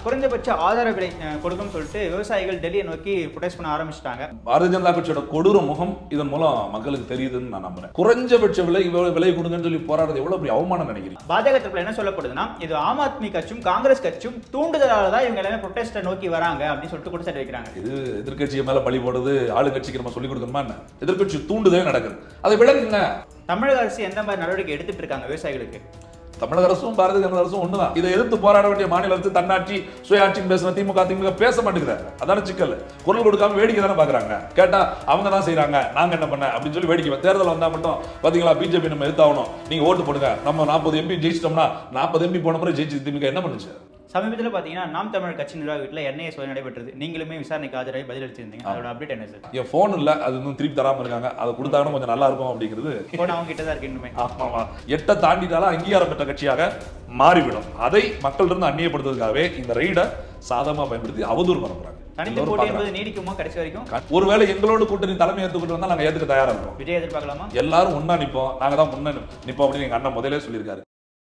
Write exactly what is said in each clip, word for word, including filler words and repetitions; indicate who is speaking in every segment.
Speaker 1: குறைந்தபட்ச ஆதார விலை கொடுக்கும்னு சொல்லிட்டு விவசாயிகள் டெல்லியை நோக்கி ப்ரொடெஸ்ட் பண்ண ஆரம்பிச்சிட்டாங்க.
Speaker 2: பாரதிய ஜனதா கட்சியோட கொடூர முகம் இதன் மூலம் மக்களுக்கு தெரியுதுன்னு நான் நம்புறேன். குறைஞ்சபட்ச விலை விலை கொடுங்கன்னு சொல்லி போராடுறது எவ்வளவு பெரிய அவமானம் நினைக்கிறீங்க?
Speaker 1: பாஜக தரப்புல என்ன சொல்லப்படுதுன்னா, இது ஆம் ஆத்மி கட்சியும் காங்கிரஸ் கட்சியும் தூண்டுதலால தான் இவங்க எல்லாமே ப்ரொடெஸ்ட்டை நோக்கி வராங்க அப்படின்னு சொல்லிட்டு குற்றச்சாட்டு வைக்கிறாங்க.
Speaker 2: இது எதிர்கட்சியை மேல பழி போடுறது ஆளுங்கட்சிக்கு நம்ம சொல்லிக் கொடுக்கணுமா என்ன? எதிர்கட்சி தூண்டுதே நடக்குது, அதை விளக்குங்க.
Speaker 1: தமிழக அரசு எந்த மாதிரி நடவடிக்கை எடுத்துட்டு இருக்காங்க விவசாயிகளுக்கு?
Speaker 2: தமிழக அரசும் பாரதிய ஜனதா அரசும் ஒண்ணுதான். இதை எதிர்த்து போராட வேண்டிய மாநில அரசு தன்னாட்சி சுயாட்சின்னு பேசுற திமுக திமுக பேச மாட்டேங்கிறாங்க. அதான சிக்கல். குரல் கொடுக்காம வேடிக்கை தானே பாக்குறாங்க. கேட்டா அவங்க தான் செய்யறாங்க, நாங்க என்ன பண்ண அப்படின்னு சொல்லி வேடிக்கை. தேர்தல் வந்தா மட்டும் பாத்தீங்களா பிஜேபி நம்ம எதிர்த்தாகணும், நீங்க ஓட்டு போடுங்க, நம்ம நாற்பது எம்பி ஜெயிச்சிட்டோம்னா நாற்பது எம்பி போன முறை ஜெயிச்சு திமுக என்ன பண்ணுச்சு?
Speaker 1: சமீபத்தில் பார்த்தீங்கன்னா நாம் தமிழ் கட்சி நிர்வாக வீட்டில் என்ஐஏ சோதனை நடைபெற்றது. நீங்களுமே விசாரணைக்கு ஆஜராகி பதில் அளிச்சிருந்தீங்க. அதோட அப்டேட் என்ன சார்?
Speaker 2: என் ஃபோன் இல்லை, அது இன்னும் திருப்பி தராமல் இருக்காங்க. அதை கொடுத்தாங்கன்னா கொஞ்சம் நல்லா இருக்கும் அப்படிங்கிறது.
Speaker 1: ஃபோன் அவங்க கிட்ட தான் இருக்கு இன்னுமே.
Speaker 2: ஆமாம், எட்டை தாண்டிட்டாலும் அங்கீகாரம் பெற்ற கட்சியாக மாறிவிடும். அதை மக்களிடம் அந்நியப்படுத்துவதற்காகவே இந்த ரெய்டை சாதகமாக பயன்படுத்தி அவதூறு பரப்புறாங்க.
Speaker 1: தனித்து போட்டி என்பது நீடிக்குமா கடைசி வரைக்கும்?
Speaker 2: ஒருவேளை எங்களோட கூட்டணி தலைமை ஏற்றுக்கிட்டு வந்தால் நாங்கள் ஏற்றுக்க தயாராக இருக்கோம்.
Speaker 1: விஜய் எதிர்பார்க்கலாமா?
Speaker 2: எல்லாரும் ஒன்னா நிற்போம், நாங்கள் தான் முன்ன நிற்போம் அப்படின்னு எங்கள் அண்ணன் முதலே சொல்லியிருக்காரு.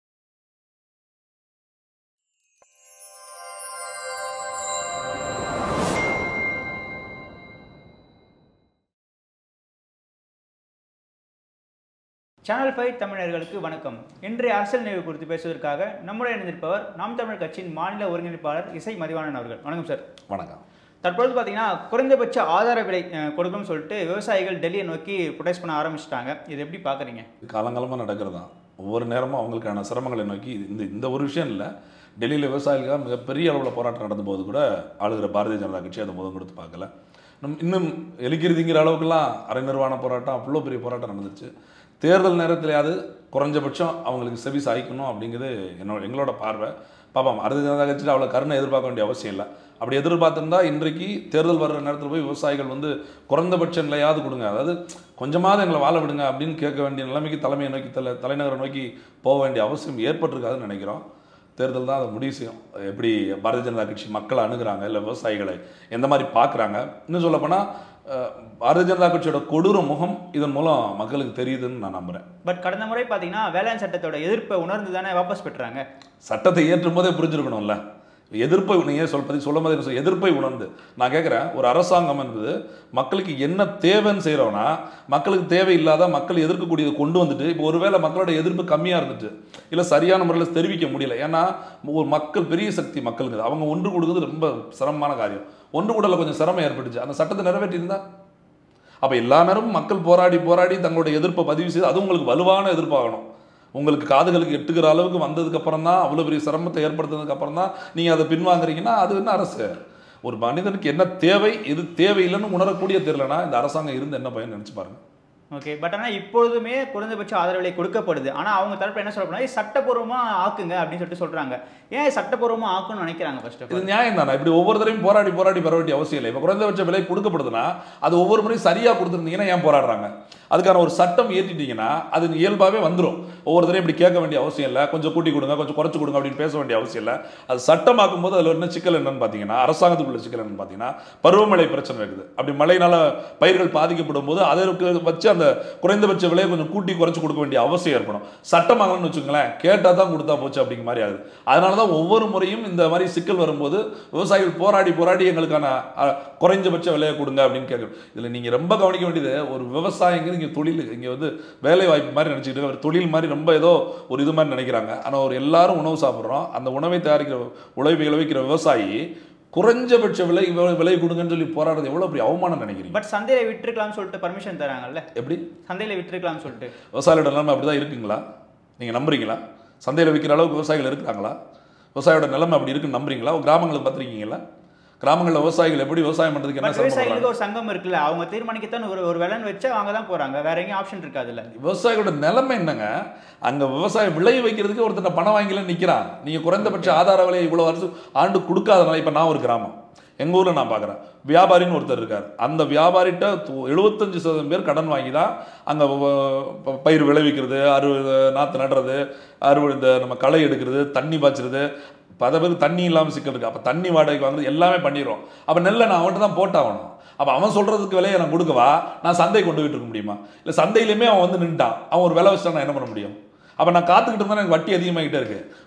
Speaker 1: சேனல் ஃபைவ் தமிழர்களுக்கு வணக்கம். இன்றைய அரசியல் நிகழ்வு குறித்து பேசுவதற்காக நம்முடைய இணைந்திருப்பவர் நாம் தமிழ் கட்சியின் மாநில ஒருங்கிணைப்பாளர் இசை மதிவாணன் அவர்கள். வணக்கம் சார்.
Speaker 2: வணக்கம்.
Speaker 1: தற்பொழுது பார்த்தீங்கன்னா குறைந்தபட்ச ஆதார விலை கொடுக்கும்னு சொல்லிட்டு விவசாயிகள் டெல்லியை நோக்கி ப்ரொடெஸ்ட் பண்ண ஆரம்பிச்சிட்டாங்க. இது எப்படி பார்க்குறீங்க?
Speaker 2: காலங்காலமாக நடக்கிறது தான். ஒவ்வொரு நேரமும் அவங்களுக்கான சிரமங்களை நோக்கி இந்த இந்த ஒரு விஷயம் இல்லை, டெல்லியில் விவசாயிகளுக்காக மிகப்பெரிய அளவில் போராட்டம் நடந்த போது கூட ஆளுகிற பாரதிய ஜனதா கட்சி அதை முதல் கொடுத்து பார்க்கல. நம் இன்னும் எலிக்கிறதுங்கிற அளவுக்குலாம் அரை நிர்வாண போராட்டம், அவ்வளோ பெரிய போராட்டம் நடந்துச்சு. தேர்தல் நேரத்திலேயாவது குறைஞ்சபட்சம் அவங்களுக்கு செவி சாய்க்கணும் அப்படிங்கிறது என்னோட எங்களோட பார்வை. பாப்போம், பாரதிய ஜனதா கட்சியில் அவ்வளோ கருணை எதிர்பார்க்க வேண்டிய அவசியம் இல்லை. அப்படி எதிர்பார்த்துருந்தா இன்றைக்கு தேர்தல் வர்ற நேரத்தில் போய் விவசாயிகள் வந்து குறைந்தபட்ச நிலையாவது கொடுங்க, அதாவது கொஞ்சமாவது எங்களை வாழ விடுங்க அப்படின்னு கேட்க வேண்டிய நிலைமைக்கு தலைமையை நோக்கி தலை தலைநகரை நோக்கி போக வேண்டிய அவசியம் ஏற்பட்டிருக்காதுன்னு நினைக்கிறோம். தேர்தல் தான் அதை முடிவு செய்யும். எப்படி பாரதிய ஜனதா கட்சி மக்களை அணுகிறாங்க, இல்லை விவசாயிகளை எந்த மாதிரி பார்க்குறாங்க. இன்னும் சொல்லப்போனால் பாரதிய ஜனதா கட்சியோட கொடூர முகம் இதன் மூலம் மக்களுக்கு தெரியுதுன்னு நான் நம்புறேன்.
Speaker 1: பட் கடந்த முறை பார்த்தீங்கன்னா வேளாண் சட்டத்தோட எதிர்ப்பை உணர்ந்து தானே வாபஸ் பெற்றாங்க.
Speaker 2: சட்டத்தை ஏற்றும் போதே புரிஞ்சிருக்கணும்ல. எதிர்ப்பை நீங்கள் சொல் பற்றி சொல்லும் போது எதிர்ப்பை உணர்ந்து நான் கேட்குறேன், ஒரு அரசாங்கம் என்பது மக்களுக்கு என்ன தேவைன்னு செய்கிறோன்னா, மக்களுக்கு தேவையில்லாத மக்கள் எதிர்க்கக்கூடியதை கொண்டு வந்துட்டு இப்போ ஒருவேளை மக்களோட எதிர்ப்பு கம்மியாக இருந்துட்டு இல்லை சரியான முறையில் தெரிவிக்க முடியல. ஏன்னா ஒரு மக்கள் பெரிய சக்தி மக்களுக்கு, அவங்க ஒன்று கொடுக்குறது ரொம்ப சிரமமான காரியம். ஒன்று கூடல கொஞ்சம் சிரமம் ஏற்பட்டுச்சு. அந்த சட்டத்தை நிறைவேற்றியிருந்தா அப்போ எல்லா நேரமும் மக்கள் போராடி போராடி தங்களுடைய எதிர்ப்பை பதிவு செய்து அது உங்களுக்கு வலுவான எதிர்ப்பாகணும். உங்களுக்கு காதுகளுக்கு எட்டுக்கிற அளவுக்கு வந்ததுக்கு அப்புறம் தான், அவ்வளோ பெரிய சிரமத்தை ஏற்படுத்தினதுக்கு அப்புறம் தான் நீங்கள் அதை பின்வாங்குறீங்கன்னா அது என்ன அரசு? ஒரு மனிதனுக்கு என்ன தேவை, இது தேவையில்லைன்னு உணரக்கூடிய தெரியலனா இந்த அரசாங்கம் இருந்து என்ன பயன் நினச்சி பாருங்க.
Speaker 1: ஓகே, பட் ஆனால் இப்பொழுதுமே குறைந்தபட்ச ஆதரவு விலை கொடுக்கப்படுது. ஆனால் அவங்க தரப்பு என்ன சொல்றாங்கன்னா சட்டப்பூர்வமாக ஆக்குங்க அப்படின்னு சொல்லிட்டு சொல்றாங்க. ஏன் சட்டப்பூர்வமாக ஆக்குன்னு நினைக்கிறாங்க? ஃபர்ஸ்ட்
Speaker 2: இது நியாயம் தானே? இப்படி ஒவ்வொரு தரையும் போராடி போராடி பெற வேண்டிய அவசியம் இல்லை. இப்போ குறைந்தபட்ச விலை கொடுக்கப்படுதுன்னா அது ஒவ்வொரு முறையும் சரியாக கொடுத்துருந்தீங்கன்னா ஏன் போராடுறாங்க? அதுக்கான ஒரு சட்டம் ஏற்றிட்டீங்கன்னா அது இயல்பாகவே வந்துடும். ஒவ்வொரு தரையும் இப்படி கேட்க வேண்டிய அவசியம் இல்லை, கொஞ்சம் கூட்டி கொடுங்க கொஞ்சம் குறைச்சி கொடுங்க அப்படின்னு பேச வேண்டிய அவசியம் இல்லை. அது சட்டமாக்கும் போது அதில் என்ன சிக்கல் என்னன்னு பார்த்தீங்கன்னா, அரசாங்கத்துக்குள்ள சிக்கல் என்னன்னு பார்த்தீங்கன்னா பருவமழை பிரச்சனை இருக்குது. அப்படி மழையினால பயிர்கள் பாதிக்கப்படும் போது அதற்கு வச்சு அந்த குறைந்தபட்ச விலையை கொஞ்சம் கூட்டி குறைச்சி கொடுக்க வேண்டிய அவசியம் ஏற்படும். சட்டமாகலன்னு வச்சுக்கோங்களேன், கேட்டால் தான் கொடுத்தா போச்சு அப்படிங்கிற மாதிரி ஆகுது. அதனால தான் ஒவ்வொரு முறையும் இந்த மாதிரி சிக்கல் வரும்போது விவசாயிகள் போராடி போராடி எங்களுக்கான குறைஞ்சபட்ச விலையை கொடுங்க அப்படின்னு கேட்கணும். இதில் நீங்கள் ரொம்ப கவனிக்க வேண்டியது, ஒரு விவசாயிங்க இங்கே தொழில், இங்கே வந்து வேலை வாய்ப்பு மாதிரி நினச்சிக்கிட்டு ஒரு தொழில் மாதிரி ரொம்ப ஏதோ ஒரு இது மாதிரி நினைக்கிறாங்க. ஆனால் ஒரு எல்லாரும் உணவு சாப்பிட்றோம். அந்த உணவை தயாரிக்கிற உழைப்பை விளைவிக்கிற விவசாயி குறைஞ்சபட்ச விலை விலை கொடுங்கன்னு சொல்லி போராடுறது எவ்வளோ பெரிய அவமானம் நினைக்கிறீங்க?
Speaker 1: பட் சந்தையில விட்டுருக்கலாம்னு சொல்லிட்டு பர்மிஷன் தராங்கல்ல, எப்படி சந்தையில விட்டுருக்கலாம்னு சொல்லிட்டு?
Speaker 2: விவசாயியோட நிலைமை அப்படிதான் இருக்குங்களா? நீங்கள் நம்புறீங்களா? சந்தையில் விற்கிற அளவுக்கு விவசாயிகள் இருக்கிறாங்களா? விவசாயியோட நிலைமை அப்படி இருக்குன்னு நம்புறீங்களா? கிராமங்களை பார்த்துருக்கீங்களா? கிராமங்களில் விவசாயிகள் எப்படி விவசாயம் பண்ணுறதுக்கு என்ன
Speaker 1: விவசாயிகளுக்கு ஒரு சங்கம் இருக்குல்ல, அவங்க தீர்மானிக்கத்தான் ஒரு ஒரு விலைன்னு வச்சு அவங்க தான் போகிறாங்க, வேற எங்கேயும் ஆப்ஷன் இருக்காதுல்ல.
Speaker 2: விவசாயிகளோட நிலைமை என்னங்க? அங்கே விவசாயம் விளை வைக்கிறதுக்கு ஒருத்தர் பணம் வாங்கிலாம் நிற்கிறான். நீங்கள் குறைந்தபட்ச ஆதார விலையை இவ்வளோ வருஷம் ஆண்டு கொடுக்காதனால இப்போ நான் ஒரு கிராமம் எங்கள் ஊரில் நான் பார்க்குறேன், வியாபாரின்னு ஒருத்தர் இருக்கார். அந்த வியாபாரிகிட்ட எழுபத்தஞ்சு சதவீதம் பேர் கடன் வாங்கி தான் அங்கே பயிர் விளைவிக்கிறது, அறுவடை நாற்று நடுறது, அறுவடை இந்த நம்ம களை எடுக்கிறது, தண்ணி பாய்ச்சிறது, பல பேருக்கு தண்ணி இல்லாமல் சிக்கல் இருக்குது. அப்போ தண்ணி வாடகைக்கு வாங்குறது எல்லாமே பண்ணிடுவோம். அப்போ நெல்லை நான் அவன்கிட்ட தான் போட்டாகணும். அப்போ அவன் சொல்கிறதுக்கு விலையை நான் கொடுக்கவா? நான் சந்தை கொண்டு போயிட்டு இருக்க முடியுமா? இல்லை சந்தையிலுமே அவன் வந்து நின்ட்டான், அவன் ஒரு விலை வச்சுட்டா நான் என்ன பண்ண முடியும்? அப்போ நான் காத்துக்கிட்டு இருந்தால் எனக்கு வட்டி அதிகமாகிட்டே இருக்குது.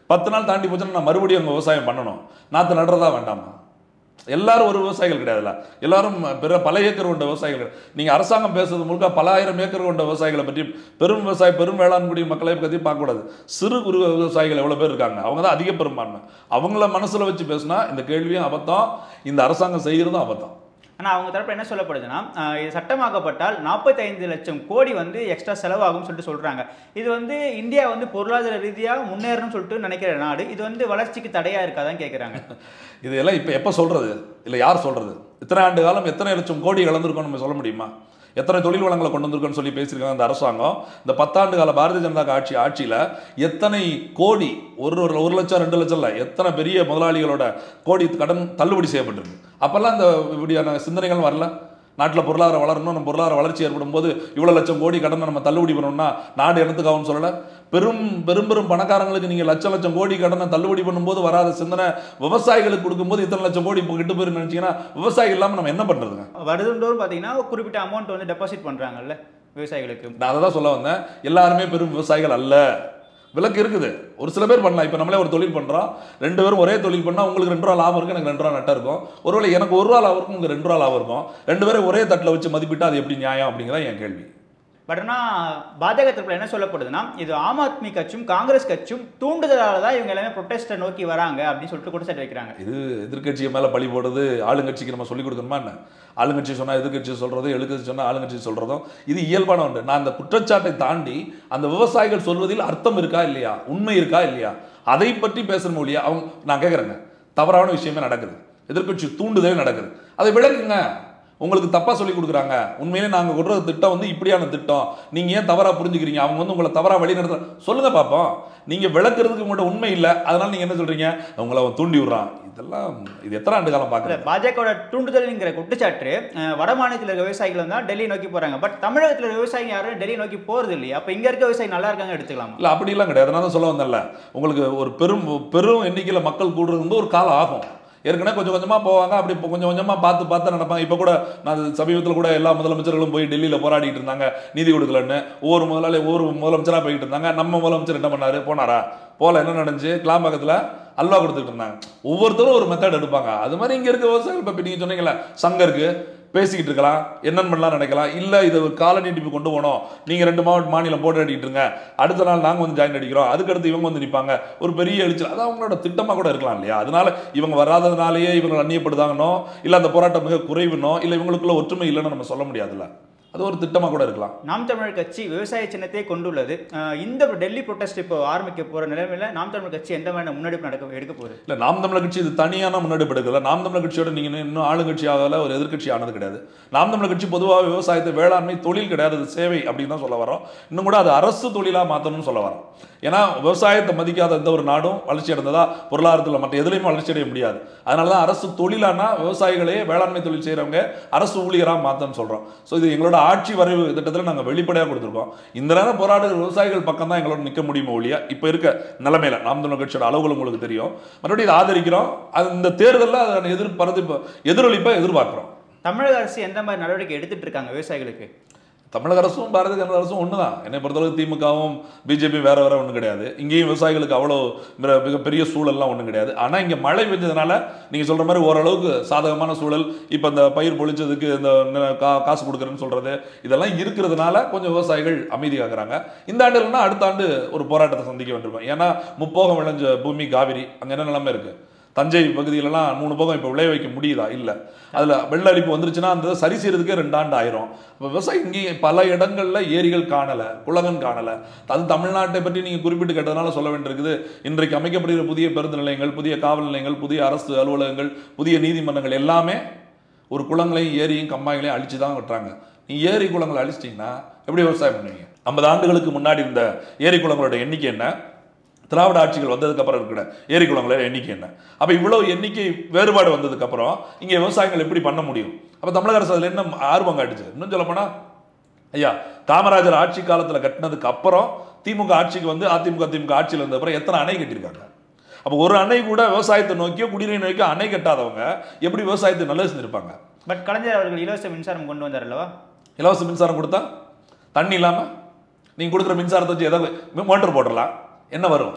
Speaker 2: பத்து நாள் தாண்டி போச்சுன்னா நான் மறுபடியும் அங்கே விவசாயம் பண்ணணும், நாற்று நடுறதா வேண்டாமா? எல்லாரும் ஒரு விவசாயிகள் கிடையாதுல்ல, எல்லாரும் பிற பல ஏக்கர் கொண்ட விவசாயிகள். நீங்கள் அரசாங்கம் பேசுறது முழுக்க பல ஆயிரம் ஏக்கர் கொண்ட விவசாயிகளை பற்றி, பெரும் விவசாய பெரும் வேளாண்குடி மக்களை பற்றி பார்க்கக்கூடாது. சிறு குறு விவசாயிகள் எவ்வளோ பேர் இருக்காங்க, அவங்க தான் அதிக பெரும்பான்மை. அவங்கள மனசில் வச்சு பேசுனா இந்த கேள்வியும் அபத்தம், இந்த அரசாங்கம் செய்கிறதும் அபத்தம்.
Speaker 1: ஆனால் அவங்க தரப்பு என்ன சொல்லப்படுதுன்னா, இது சட்டமாக்கப்பட்டால் நாற்பத்தி ஐந்து லட்சம் கோடி வந்து எக்ஸ்ட்ரா செலவாகும்னு சொல்லிட்டு சொல்கிறாங்க. இது வந்து இந்தியா வந்து பொருளாதார ரீதியாக முன்னேறணும்னு சொல்லிட்டு நினைக்கிற நாடு, இது வந்து வளர்ச்சிக்கு தடையாக இருக்காதான் கேட்குறாங்க.
Speaker 2: இதெல்லாம் இப்போ எப்போ சொல்கிறது, இல்லை யார் சொல்கிறது? இத்தனை ஆண்டு காலம் எத்தனை லட்சம் கோடி இழந்திருக்கோம் நம்ம சொல்ல முடியுமா? எத்தனை தொழில் வளங்களை கொண்டு வந்திருக்கோன்னு சொல்லி பேசியிருக்காங்க இந்த அரசாங்கம். இந்த பத்தாண்டு கால பாரதிய ஜனதா ஆட்சி ஆட்சியில் எத்தனை கோடி, ஒரு ஒரு லட்சம் ரெண்டு லட்சம் இல்லை, எத்தனை பெரிய முதலாளிகளோட கோடி கடன் தள்ளுபடி செய்யப்பட்டிருக்கு. அப்போல்லாம் இந்த இப்படியான சிந்தனைகள் வரல. நாட்டில் பொருளாதாரம் வளரணும், நம்ம பொருளாதார வளர்ச்சி ஏற்படும் போது இவ்வளோ லட்சம் கோடி கடனை நம்ம தள்ளுபடி பண்ணணும்னா நாடு என்னத்துக்காகவும் சொல்லலை. பெரும் பெரும் பெரும் பணக்காரங்களுக்கு நீங்கள் லட்சம் லட்சம் கோடி கடனை தள்ளுபடி பண்ணும்போது வராத சிந்தனை விவசாயிகளுக்கு கொடுக்கும்போது இத்தனை லட்சம் கோடி இப்போ கிட்ட போயிருந்து நினச்சிங்கன்னா விவசாயிகள் இல்லாமல் நம்ம என்ன பண்ணுறதுங்க?
Speaker 1: வருடந்தோறும் பார்த்தீங்கன்னா குறிப்பிட்ட அமௌண்ட் வந்து டெபாசிட் பண்ணுறாங்கல்ல விவசாயிகளுக்கு.
Speaker 2: நான் அதை தான் சொல்ல வந்தேன், எல்லாருமே பெரும் விவசாயிகள் அல்ல. விலக்கு இருக்குது, ஒரு சில பேர் பண்ணலாம். இப்போ நம்மளே ஒரு தொழில் பண்ணுறோம், ரெண்டு பேரும் ஒரே தொழில் பண்ணால் உங்களுக்கு ரெண்டு ரூபா லாபம் இருக்கும், எனக்கு ரெண்டு ரூபா நட்டம் இருக்கும். ஒருவேளை எனக்கு ஒரு ரூபா லாபம் இருக்கும், உங்களுக்கு ரெண்டு ரூபா லாபம் இருக்கும். ரெண்டு பேரும் ஒரே தட்டில் வச்சு மதிப்பிட்டா அது எப்படி நியாயம் அப்படிங்கிறத என் கேள்வி.
Speaker 1: பட் ஆனால் பாஜக தரப்பில் என்ன சொல்லப்படுதுன்னா, இது ஆம் ஆத்மி கட்சியும் காங்கிரஸ் கட்சியும் தூண்டுதலால் தான் இவங்க எல்லாமே ப்ரொட்டஸ்ட்டை நோக்கி வராங்க அப்படின்னு சொல்லிட்டு குற்றச்சாட்டு வைக்கிறாங்க.
Speaker 2: இது எதிர்கட்சியை மேலே பழி போடுறது ஆளுங்கட்சிக்கு நம்ம சொல்லிக் கொடுக்கணுமா என்ன? ஆளுங்கட்சி சொன்னால் எதிர்கட்சி சொல்கிறதும், எதிர்கட்சி சொன்னால் ஆளுங்கட்சி சொல்கிறதும் இது இயல்பான ஒன்று. நான் அந்த குற்றச்சாட்டை தாண்டி அந்த விவசாயிகள் சொல்வதில் அர்த்தம் இருக்கா இல்லையா, உண்மை இருக்கா இல்லையா, அதை பற்றி பேசணும் இல்லையா? அவங்க நான் கேட்குறேங்க, தவறான விஷயமே நடக்குது, எதிர்கட்சி தூண்டுதலே நடக்குது, அதை விளக்குங்க. உங்களுக்கு தப்பாக சொல்லி கொடுக்குறாங்க, உண்மையிலே நாங்கள் கொடுற திட்டம் வந்து இப்படியான திட்டம், நீங்கள் ஏன் தவறாக புரிஞ்சுக்கிறீங்க, அவங்க வந்து உங்களை தவறாக வழி நடத்த சொல்லுங்கள் பார்ப்போம். நீங்கள் விளக்குறதுக்கு உங்கள்கிட்ட உண்மை இல்லை, அதனால் நீங்கள் என்ன சொல்கிறீங்க, உங்களை அவன் தூண்டி விடுறான். இதெல்லாம் இது எத்தனை ஆண்டு காலம் பார்க்குறேன்.
Speaker 1: பாஜகவோட தூண்டுதல்ங்கிற குற்றச்சாட்டு வட மாநிலத்தில் இருக்க விவசாயிகள் தான் டெல்லி நோக்கி போகிறாங்க. பட் தமிழகத்தில் இருக்க விவசாயிகள் யாரும் டெல்லி நோக்கி போகிறது இல்லையா? அப்போ இங்கே இருக்க விவசாயி நல்லா இருக்காங்க எடுத்துக்கலாம். இல்லை
Speaker 2: அப்படிலாம் கிடையாது. அதனால தான் சொல்ல வந்தேன்ல, உங்களுக்கு ஒரு பெரும் பெரும் எண்ணிக்கையில் மக்கள் கூடுறது வந்து ஒரு காலம் ஆகும். ஏற்கனவே கொஞ்சம் கொஞ்சமாக போவாங்க, அப்படி இப்போ கொஞ்சம் கொஞ்சமாக பார்த்து பார்த்து நடப்பாங்க. இப்போ கூட நான் சமீபத்தில் கூட எல்லா முதலமைச்சர்களும் போய் டெல்லியில் போராடிட்டு இருந்தாங்க நீதி கொடுக்கலன்னு. ஒவ்வொரு முதலாளி ஒவ்வொரு முதலமைச்சராக போய்கிட்டு இருந்தாங்க. நம்ம முதலமைச்சர் என்ன பண்ணார், போனாரா? போல என்ன நடந்துச்சு, கிளாம்பாக்கத்தில் அல்வா கொடுத்துட்டு இருந்தாங்க. ஒவ்வொருத்தரும் ஒரு மெத்தட் எடுப்பாங்க. அது மாதிரி இங்கே இருக்க விவசாயிகள் இப்போ நீங்கள் சொன்னீங்களே சங்கம் இருக்குது, பேசிக்கிட்டு இருக்கலாம், என்னென்னு பண்ணலாம் நினைக்கலாம். இல்லை இதை ஒரு கால நீட்டிப்பு கொண்டு போனோம், நீங்கள் ரெண்டு மாவட்ட மாநிலம் போட்டு அடிக்கிட்டு இருங்க, அடுத்த நாள் நாங்கள் வந்து ஜாயின் அடிக்கிறோம், அதுக்கடுத்து இவங்க வந்து நிற்பாங்க, ஒரு பெரிய எழுச்சல், அது அவங்களோட திட்டமாக கூட இருக்கலாம் இல்லையா? அதனால இவங்க வராததுனாலேயே இவங்க அந்நியப்படுதாங்கனோ, இல்லை அந்த போராட்டம் மிக குறைவுனோ, இல்லை இவங்களுக்குள்ள ஒற்றுமை இல்லைன்னு நம்ம சொல்ல முடியாதுல்ல. அது ஒரு திட்டமாக கூட இருக்கலாம்.
Speaker 1: நாம் தமிழர் கட்சி விவசாய சின்னத்தை கொண்டுள்ளது. இந்த டெல்லி ப்ரொட்டஸ்ட் இப்போ ஆரம்பிக்க போகிற நிலைமையில் நாம் தமிழர் கட்சி எந்த மாதிரி முன்னெடுப்பு நடக்க எடுக்க போகுது?
Speaker 2: இல்லை, நாம் தமிழர் கட்சி இது தனியான முன்னெடுப்பு எடுக்கல. நாம் தமிழர் கட்சியோட நீங்கள் இன்னும் ஆளுங்கட்சி ஆகல, ஒரு எதிர்கட்சி ஆனது கிடையாது. நாம் தமிழர் கட்சி பொதுவாக விவசாயத்தை வேளாண்மை தொழில் கிடையாது, அது சேவை அப்படின்னு தான் சொல்ல வரோம். இன்னும் கூட அது அரசு தொழிலாக மாற்றணும்னு சொல்ல வரோம். ஏன்னா விவசாயத்தை மதிக்காத எந்த ஒரு நாடும் வளர்ச்சி அடைந்ததா பொருளாதாரத்தில் மற்ற எதுலையுமே வளர்ச்சி அடைய முடியாது. அதனால தான் அரசு தொழிலானா விவசாயிகளையே வேளாண்மை தொழில் செய்கிறவங்க அரசு ஊழியராக மாற்றணும்னு சொல்கிறோம். ஸோ இது எங்களோட ஆட்சி வரைவு திட்டத்தில் நாங்கள் வெளிப்படையாக கொடுத்துருக்கோம். இந்த நேரம் போராடுகிற விவசாயிகள் பக்கம் தான் எங்களோட நிற்க முடியுமோ ஒழிய இப்போ இருக்க நிலைமையில நாம் தமிழர் கட்சியோட அளவுகள் உங்களுக்கு தெரியும். மறுபடியும் இதை ஆதரிக்கிறோம். அது இந்த தேர்தலில் அதை எதிர்பார்த்து எதிரொலிப்பை எதிர்பார்க்குறோம்.
Speaker 1: தமிழக அரசு எந்த மாதிரி நடவடிக்கை எடுத்துட்டு இருக்காங்க விவசாயிகளுக்கு?
Speaker 2: தமிழக அரசும் பாரதிய ஜனதா அரசும் ஒன்று தான். என்னை பொறுத்தளவுக்கு திமுகவும் பிஜேபி வேற வேற ஒன்றும் கிடையாது. இங்கேயும் விவசாயிகளுக்கு அவ்வளோ மிகப்பெரிய சூழல்லாம் ஒன்றும் கிடையாது. ஆனால் இங்கே மழை பெஞ்சதுனால நீங்கள் சொல்கிற மாதிரி ஓரளவுக்கு சாதகமான சூழல், இப்போ இந்த பயிர் பொழிச்சதுக்கு இந்த கா காசு கொடுக்குறேன்னு சொல்கிறது இதெல்லாம் இருக்கிறதுனால கொஞ்சம் விவசாயிகள் அமைதியாகிறாங்க. இந்த ஆண்டு இல்லைன்னா அடுத்த ஆண்டு ஒரு போராட்டத்தை சந்திக்க வேண்டியிருப்போம். ஏன்னா முப்போகம் விளைஞ்ச பூமி காவிரி, அங்கே என்ன நிலைமை இருக்குது? தஞ்சை பகுதியிலலாம் மூணு போகம் இப்போ விளைய வைக்க முடியுதா? இல்லை. அதில் வெள்ள அரிப்பு வந்துருச்சுன்னா அந்த சரி செய்யறதுக்கே ரெண்டு ஆண்டு ஆயிரும். இப்போ விவசாயம் இங்கே பல இடங்களில் ஏரிகள் காணலை, குளங்கன் காணலை. அது தமிழ்நாட்டை பற்றி நீங்கள் குறிப்பிட்டு கேட்டதுனால சொல்ல வேண்டியிருக்குது. இன்றைக்கு அமைக்கப்படுகிற புதிய பேருந்து நிலையங்கள், புதிய காவல் நிலையங்கள், புதிய அரசு அலுவலகங்கள், புதிய நீதிமன்றங்கள் எல்லாமே ஒரு குளங்களையும் ஏரியும் கம்மாய்களையும் அழிச்சு தான் விட்டுறாங்க. நீ ஏரி குளங்களை அழிச்சிட்டிங்கன்னா எப்படி விவசாயம் பண்ணுவீங்க? ஐம்பது ஆண்டுகளுக்கு முன்னாடி இருந்த ஏரி குளங்களோட எண்ணிக்கை என்ன, திராவிட ஆட்சிகள் வந்ததுக்கு அப்புறம் இருக்கிற ஏரி குளங்களோட எண்ணிக்கை என்ன? அப்போ இவ்வளவு எண்ணிக்கை வேறுபாடு வந்ததுக்கு அப்புறம் இங்கே விவசாயங்கள் எப்படி பண்ண முடியும்? அப்போ தமிழக அரசு அதில் என்ன ஆர்வம் காட்டுச்சு? இன்னும் சொல்ல போனா ஐயா காமராஜர் ஆட்சி காலத்தில் கட்டினதுக்கு அப்புறம் திமுக ஆட்சிக்கு வந்து அதிமுக திமுக ஆட்சியில் இருந்த அப்புறம் எத்தனை அணை கட்டியிருக்காங்க? அப்போ ஒரு அணை கூட விவசாயத்தை நோக்கியோ குடிநீர் நோக்கியோ அணை கட்டாதவங்க எப்படி விவசாயத்தை நல்லது செஞ்சிருப்பாங்க?
Speaker 1: பட் கலைஞர் அவர்கள் இலவச மின்சாரம் கொண்டு வந்தார் அல்லவா?
Speaker 2: இலவச மின்சாரம் கொடுத்தா தண்ணி இல்லாமல் நீங்கள் கொடுக்குற மின்சாரத்தை வச்சு ஏதாவது மோட்டர் போட்டுடலாம், என்ன வரும்?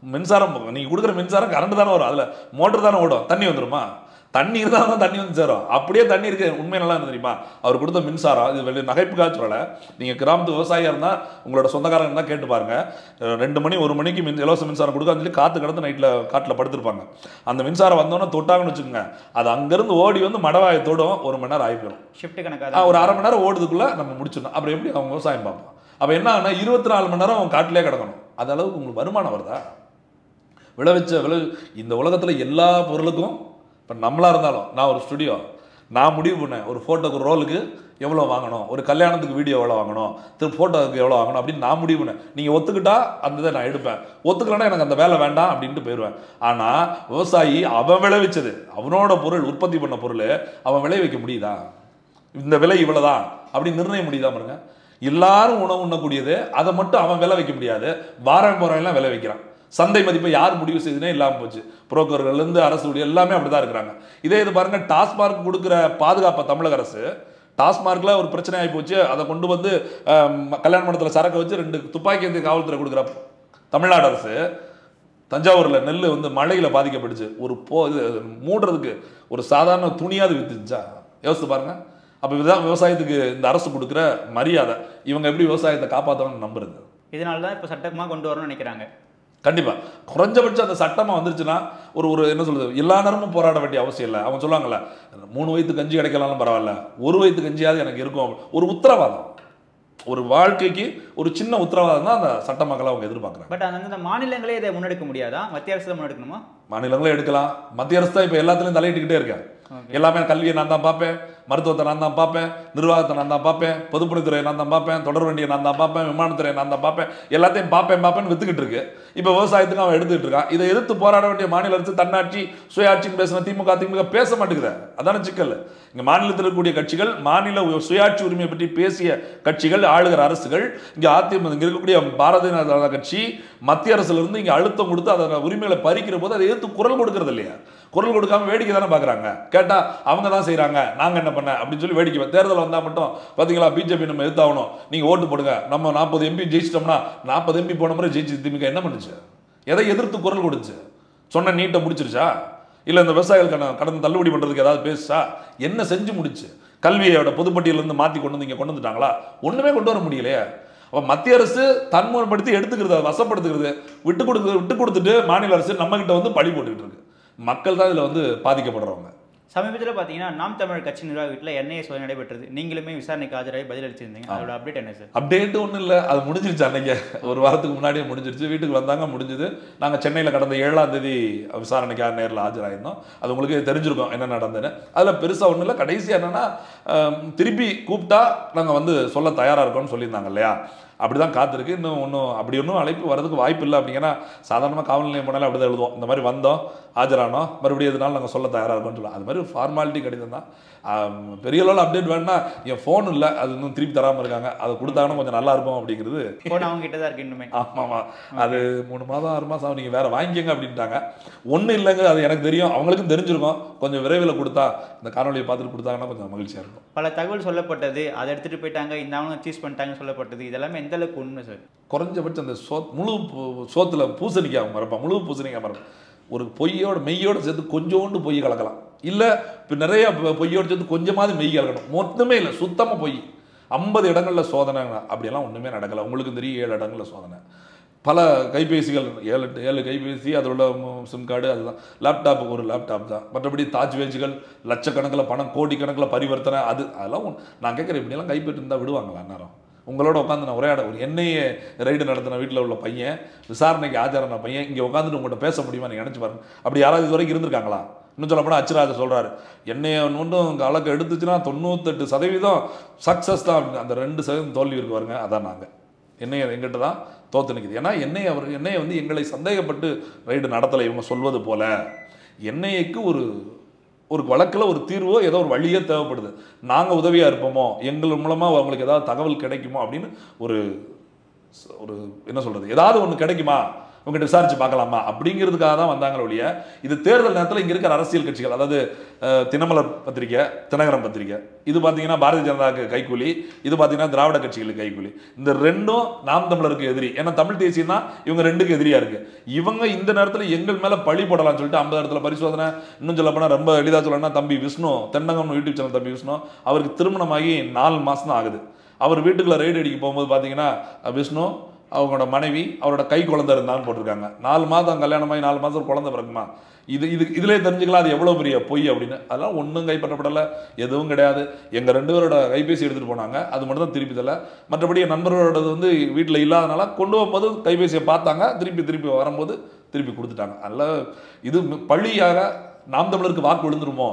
Speaker 2: மின்சாரம் நீங்கள் கொடுக்குற மின்சாரம் கரண்ட் தானே வரும், அதில் மோட்டர் தானே ஓடும், தண்ணி வந்துருமா? தண்ணி இருந்தால் தான் தண்ணி வந்து சேரும். அப்படியே தண்ணி இருக்கு, உண்மை நல்லா இருந்து தெரியுமா? அவர் கொடுத்த மின்சாரம் இது வெளியே நகைப்புக்காக சொல்லலை. நீங்கள் கிராமத்து விவசாயியாக இருந்தால் உங்களோட சொந்தக்காரங்க இருந்தால் கேட்டு பாருங்க. ரெண்டு மணி ஒரு மணிக்கு மின் இலவச மின்சாரம் கொடுக்க சொல்லி காற்று கடந்து நைட்டில் காட்டில் படுத்திருப்பாங்க. அந்த மின்சாரம் வந்தோன்னே தொட்டாங்கன்னு வச்சுக்கோங்க, அது அங்கேருந்து ஓடி வந்து மடவாயத்தோடும் ஒரு மணி நேரம் ஆகி போயிடும்.
Speaker 1: ஷிஃப்ட் கணக்காக
Speaker 2: ஒரு அரை மணி நேரம் ஓடுறதுக்குள்ளே நம்ம முடிச்சிடணும். அப்புறம் எப்படி அவங்க விவசாயம் பார்ப்போம்? அப்போ என்ன ஆகுனா இருபத்தி நாலு மணி நேரம் அவங்க காட்டிலே கிடக்கணும். அது அளவுக்கு உங்களுக்கு வருமானம் வருதா? விளைவிச்ச விளை இந்த உலகத்தில் எல்லா பொருளுக்கும் இப்போ நம்மளாக இருந்தாலும், நான் ஒரு ஸ்டுடியோ நான் முடிவு பண்ணேன் ஒரு ஃபோட்டோக்கு ஒரு ரோலுக்கு எவ்வளோ வாங்கணும், ஒரு கல்யாணத்துக்கு வீடியோ எவ்வளோ வாங்கணும், திரு ஃபோட்டோவுக்கு எவ்வளோ வாங்கணும் அப்படின்னு நான் முடிவு பண்ணேன். நீங்கள் ஒத்துக்கிட்டா அந்த இதை நான் எடுப்பேன், ஒத்துக்கலன்னா எனக்கு அந்த வேலை வேண்டாம் அப்படின்ட்டு போயிடுவேன். ஆனால் விவசாயி அவன் விளைவிச்சது, அவனோட பொருள், உற்பத்தி பண்ண பொருள் அவன் விளைவிக்க முடியுதா? இந்த விலை இவ்வளோதான் அப்படின்னு நிர்ணயம் முடியுதா பாருங்க. எல்லாரும் உணவு உண்ணக்கூடியது, அதை மட்டும் அவன் விலை வைக்க முடியாது, வாரம் போகிறவெல்லாம் விலை வைக்கிறான். சந்தை மதிப்பை யார் முடிவு செய்துனே இல்லாமல் போச்சு. புரோக்கர்கள்லேருந்து அரசு எல்லாமே அப்படி தான் இருக்கிறாங்க. இதே இது பாருங்க, டாஸ்மார்க் கொடுக்குற பாதுகாப்பை தமிழக அரசு, டாஸ்மார்க்ல ஒரு பிரச்சனை ஆகி போச்சு, அதை கொண்டு வந்து கல்யாண மண்டபத்தில் சரக்கு வச்சு ரெண்டு துப்பாக்கி வந்து காவல்துறை கொடுக்குற தமிழ்நாடு அரசு, தஞ்சாவூரில் நெல் வந்து மழையில் பாதிக்கப்பட்டுச்சு, ஒரு போ இது மூடுறதுக்கு ஒரு சாதாரண துணியாவது வித்துச்சா? யோசித்து பாருங்க. அப்போ இதுதான் விவசாயத்துக்கு இந்த அரசு கொடுக்குற மரியாதை. இவங்க எப்படி விவசாயத்தை காப்பாற்றணும்னு நம்புறது?
Speaker 1: இதனால தான் இப்போ சட்டமாக கொண்டு வரணும்னு நினைக்கிறாங்க.
Speaker 2: கண்டிப்பாக குறைஞ்சபட்சம் அந்த சட்டமாக வந்துருச்சுன்னா ஒரு ஒரு என்ன சொல்றது, எல்லா நேரமும் போராட வேண்டிய அவசியம் இல்லை. அவங்க சொல்லுவாங்கல்ல, மூணு வயிற்று கஞ்சி கிடைக்கலாம்னு பரவாயில்ல, ஒரு வயிற்று கஞ்சியாவது எனக்கு இருக்கும், ஒரு உத்தரவாதம், ஒரு வாழ்க்கைக்கு ஒரு சின்ன உத்தரவாதம் தான் அந்த சட்டமக்களை அவங்க எதிர்பார்க்குறாங்க.
Speaker 1: பட் அந்த மாநிலங்களே இதை முன்னெடுக்க முடியாதா? மத்திய அரசு தான் முன்னெடுக்கணுமா?
Speaker 2: மாநிலங்களே எடுக்கலாம், மத்திய அரசு தான் இப்போ எல்லாத்துலையும் தலையிட்டுக்கிட்டே இருக்கேன். எல்லாமே கல்வியை நான் தான் பார்ப்பேன், மருத்துவத்தை நான் தான் பார்ப்பேன், நிர்வாகத்தை நான் தான் பார்ப்பேன், பொதுப்பணித்துறையை நான் தான் பார்ப்பேன், தொடர் வண்டியை நான் தான் பார்ப்பேன், விமானத்துறையை நான் தான் பார்ப்பேன், எல்லாத்தையும் பார்ப்பேன் பார்ப்பேன்னு வித்துக்கிட்டு இருக்கு. இப்போ விவசாயத்துக்கு அவன் எடுத்துக்கிட்டு இருக்கான். இதை எதிர்த்து போராட வேண்டிய மாநில அரசு தன்னாட்சி சுயாட்சின்னு பேசின திமுக திமுக பேச மாட்டேங்குது. அதான சிக்கல். இங்கே மாநிலத்தில் இருக்கக்கூடிய கட்சிகள், மாநில சுயாட்சி உரிமையை பற்றி பேசிய கட்சிகள், ஆளுகிற அரசுகள், இங்கே அதிமுக இங்கே இருக்கக்கூடிய பாரதிய ஜனதா கட்சி மத்திய அரசுல இருந்து இங்கே அழுத்தம் கொடுத்து அதோட உரிமைகளை பறிக்கிற போது அதை எதிர்த்து குரல் கொடுக்கறது இல்லையா? குரல் கொடுக்காம வேடிக்கை தானே பார்க்குறாங்க. கேட்டால் அவங்க தான் செய்கிறாங்க, நாங்கள் என்ன பண்ண அப்படின்னு சொல்லி வேடிக்கை. தேர்தல் வந்தால் மட்டும் பார்த்தீங்களா, பிஜேபி நம்ம எதிர்த்தாகணும், நீங்கள் ஓட்டு போடுங்க, நம்ம நாற்பது எம்பி ஜெயிச்சிட்டோம்னா, நாற்பது எம்பி போன முறை ஜெயிச்சு திமுக என்ன பண்ணுச்சு? எதை எதிர்த்து குரல் கொடுச்சு? சொன்ன நீட்டை முடிச்சிருச்சா? இல்லை இந்த விவசாயிகளுக்கான கடன் தள்ளுபடி பண்ணுறதுக்கு ஏதாவது பேசுச்சா? என்ன செஞ்சு முடிச்சு? கல்வியோட பொதுப்பட்டியலேருந்து மாற்றி கொண்டு வந்து இங்கே கொண்டு வந்துட்டாங்களா? ஒன்றுமே கொண்டு வர முடியலையே. அப்போ மத்திய அரசு தன்முறைப்படுத்தி எடுத்துக்கிறது, அதை வசப்படுத்துக்கிறது, விட்டு கொடுக்குறது, விட்டு கொடுத்துட்டு மாநில அரசு நம்மகிட்ட வந்து பழி போட்டுக்கிட்டு இருக்கு. மக்கள் தான் இதில் வந்து பாதிக்கப்படுறவங்க.
Speaker 1: சமீபத்தில் பார்த்தீங்கன்னா நாம் தமிழர் கட்சி நிர்வாக வீட்டில் என்ஐஏ சோதனை நடைபெற்றது. நீங்களுமே விசாரணைக்கு ஆஜராகி பதில் அளிச்சிருந்தீங்க. அதோட அப்டேட் என்ன சார்?
Speaker 2: அப்டேட் ஒன்றும் இல்லை, அது முடிஞ்சிருச்சு. அன்னைக்கு ஒரு வாரத்துக்கு முன்னாடியே முடிஞ்சிருச்சு. வீட்டுக்கு வந்தாங்க, முடிஞ்சுது. நாங்கள் சென்னையில் கடந்த ஏழாம் தேதி விசாரணைக்காக நேரில் ஆஜராயிருந்தோம். அது உங்களுக்கு தெரிஞ்சிருக்கோம் என்ன நடந்ததுன்னு. அதில் பெருசாக ஒன்றும் இல்லை. கடைசி என்னன்னா, திருப்பி கூப்பிட்டா நாங்கள் வந்து சொல்ல தயாராக இருக்கோம்னு சொல்லியிருந்தாங்க இல்லையா? அப்படி தான் காத்திருக்கு. இன்னும் ஒன்றும் அப்படி ஒன்றும் அழைப்பு வரதுக்கு வாய்ப்பு இல்லை. அப்படிங்கன்னா சாதாரணமாக காவல் நிலையம் போனாலும் அப்படி தான் எழுதுவோம், இந்த மாதிரி வந்தோம், ஆஜரானோம், மறுபடியும் எதுனாலும் நாங்கள் சொல்ல தயாராக இருக்கோம்னு சொல்லலாம். அது மாதிரி ஒரு ஃபார்மாலிட்டி கடிதம் தான். பெரிய அளவில் அப்டேட் வேணும்னா என் ஃபோன் இல்லை, அது இன்னும் திருப்பி தராமல் இருக்காங்க. அதை கொடுத்தாங்கன்னா கொஞ்சம் நல்லா இருக்கும் அப்படிங்கிறது.
Speaker 1: ஃபோன் அவங்க கிட்ட தான் இருக்கு இன்னுமே.
Speaker 2: ஆமாம் ஆமாம், அது மூணு மாதம் ஆறு மாதம் ஆகும், நீங்கள் வேறு வாங்கிக்கங்க அப்படின்ட்டாங்க. ஒன்றும் இல்லைங்க, அது எனக்கு தெரியும், அவங்களுக்கும் தெரிஞ்சிருக்கும். கொஞ்சம் விரைவில் கொடுத்தா இந்த காணொலியை பார்த்துட்டு கொடுத்தாங்கன்னா கொஞ்சம் மகிழ்ச்சியாக இருக்கும்.
Speaker 1: பல தகவல் சொல்லப்பட்டது, அதை எடுத்துகிட்டு போயிட்டாங்க, இந்த அவங்க சீஸ் பண்ணிட்டாங்க சொல்லப்பட்டது, இதெல்லாமே எந்த அளவுக்கு உண்மை சார்?
Speaker 2: குறைஞ்சபட்சம் அந்த சோ முழு சோத்தில் பூசணிக்காய் மறப்பான், முழு பூசணிக்காய் மறப்பான். ஒரு பொய்யோட மெய்யோடு சேர்த்து கொஞ்சோண்டு பொய் கலக்கலாம், இல்லை இப்போ நிறைய பொய்யோடு சேர்த்து கொஞ்சமாவது மெய் கலக்கணும். மொத்தமே இல்லை, சுத்தமாக பொய். ஐம்பது இடங்களில் சோதனை அப்படியெல்லாம் ஒன்றுமே நடக்கலை. உங்களுக்கு தெரியும், ஏழு இடங்களில் சோதனை. பல கைபேசிகள், ஏழு ஏழு கைபேசி, அதோட சிம் கார்டு, அதுதான். லேப்டாப்புக்கு ஒரு லேப்டாப் தான். மற்றபடி தாஜ்வேஜுகள் லட்சக்கணக்கில் பணம், கோடிக்கணக்கில் பரிவர்த்தனை, அது அதெல்லாம் நான் கேட்குறேன். இப்படியெல்லாம் கைப்பற்றி இருந்தால் விடுவாங்களா? நேரம் உங்களோட உட்காந்து நான் உரையாட, ஒரு என்ஐஏ ரைடு நடத்தின வீட்டில் உள்ள பையன், விசாரணைக்கு ஆஜரான பையன் இங்கே உட்காந்துட்டு உங்கள்கிட்ட பேச முடியுமா? நீங்கள் நினச்சி பாருங்க. அப்படி யாராவது இது வரைக்கும் இருந்திருக்காங்களா? இன்னும் சொல்லப்போனால் அச்சுராஜா சொல்கிறாரு, என்ஐஏ ஒன்றும் கலக்க எடுத்துச்சுன்னா தொண்ணூத்தெட்டு சதவீதம் சக்ஸஸ் தான். அந்த ரெண்டு சதவீதம் தோல்வி இருக்கு பாருங்க, அதான் நாங்கள் என்ஐஏ எங்கிட்ட தான் தோற்று நிற்குது. ஏன்னா என்ஐஏ அவர் என்ஐஏ வந்து எங்களை சந்தேகப்பட்டு ரைடு நடத்தலை. இவங்க சொல்வது போல என்ஐஏக்கு ஒரு ஒரு வழக்கில் ஒரு தீர்வோ ஏதோ ஒரு வழியே தேவைப்படுது. நாங்கள் உதவியாக இருப்போமோ, எங்கள் மூலமாக அவங்களுக்கு ஏதாவது தகவல் கிடைக்குமோ அப்படின்னு ஒரு ஒரு என்ன சொல்கிறது, ஏதாவது ஒன்று கிடைக்குமா உங்ககிட்ட விசாரிச்சு பார்க்கலாமா அப்படிங்கிறதுக்காக தான் வந்தாங்க ஒழிய இது தேர்தல் நேரத்தில் இங்க இருக்கிற அரசியல் கட்சிகள், அதாவது தினமலர் பத்திரிகை, தினகரன் பத்திரிகை, இது பார்த்தீங்கன்னா பாரதிய ஜனதாவுக்கு கைக்கூலி, இது பார்த்தீங்கன்னா திராவிட கட்சிகளுக்கு கைக்கூலி. இந்த ரெண்டும் நாம் தமிழருக்கு எதிரி. ஏன்னா தமிழ் தேசியம் தான் இவங்க ரெண்டுக்கு எதிரியா இருக்கு. இவங்க இந்த நேரத்தில் எங்கள் மேல பழி போடலாம்னு சொல்லிட்டு ஐம்பது இடத்துல பரிசோதனை. இன்னும் சொல்ல போனா ரொம்ப எளிதா சொல்லணும்னா, தம்பி விஷ்ணு தென்னகம் யூடியூப் சேனல் தம்பி விஷ்ணு, அவருக்கு திருமணமாகி நாலு மாசம் தான் ஆகுது. அவர் வீட்டுக்குள்ள ரெய்டு அடிக்க போகும்போது பார்த்தீங்கன்னா விஷ்ணு அவங்களோட மனைவி அவரோட கை குழந்தை இருந்தான்னு போட்டிருக்காங்க. நாலு மாதம் கல்யாணமாகி நாலு மாதம் ஒரு குழந்தை பிறகுமா? இது இது இதுலேயே தெரிஞ்சுக்கலாம் அது எவ்வளோ பெரிய பொய் அப்படின்னு. அதெல்லாம் ஒன்றும் கைப்பற்றப்படலை, எதுவும் கிடையாது. எங்கள் ரெண்டு பேரோட கைபேசி எடுத்துகிட்டு போனாங்க, அது மட்டும் தான் திருப்பி தரல. மற்றபடி என் நண்பர்களோடது வந்து வீட்டில் இல்லாதனால கொண்டு போகும்போது கைபேசியை பார்த்தாங்க, திருப்பி திருப்பி வரும்போது திருப்பி கொடுத்துட்டாங்க. அதனால் இது பழியாக நாம் தமிழருக்கு வாக்கு விழுந்துருமோ?